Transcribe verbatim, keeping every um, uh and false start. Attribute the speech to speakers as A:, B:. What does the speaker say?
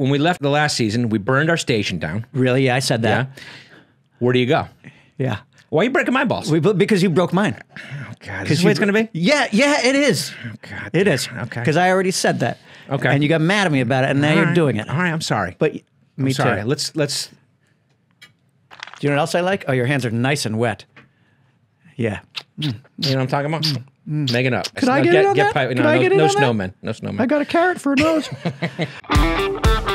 A: when we left the last season, we burned our station down.
B: Really? Yeah, I said that.
A: Yeah. Where do you go?
B: Yeah.
A: Why are you breaking my balls?
B: We, because you broke mine.
A: Oh, God. Is this the way it's going to be?
B: Yeah, yeah, it is.
A: Oh, God.
B: It is.
A: Okay.
B: Because I already said that.
A: Okay.
B: And you got mad at me about it, and now
A: All
B: you're
A: right.
B: doing it.
A: All right, I'm sorry.
B: But me
A: I'm sorry.
B: too.
A: Let's, let's.
B: Do you know what else I like? Oh, your hands are nice and wet. Yeah.
A: You know what I'm talking about? Mm. Making up.
B: Could I get, get it on
A: get
B: that?
A: Pipe,
B: Could
A: no,
B: I
A: no,
B: get it
A: no
B: on
A: snowmen.
B: that?
A: No snowmen.
B: I got a carrot for a nose.